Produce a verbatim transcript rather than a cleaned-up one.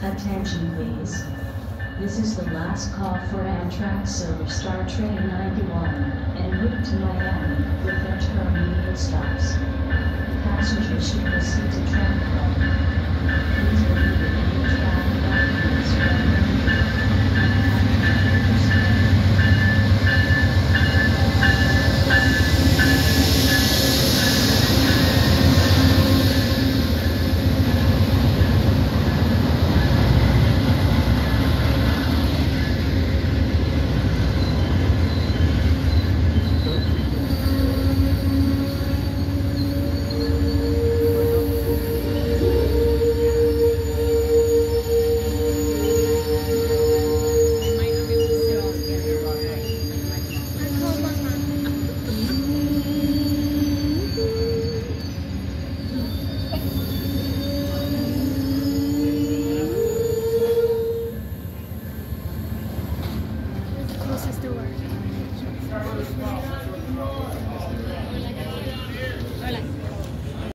Attention please. This is the last call for Amtrak Silver Star Train ninety-one, en route to Miami, with intermediate stops. Passengers should proceed to track one. Please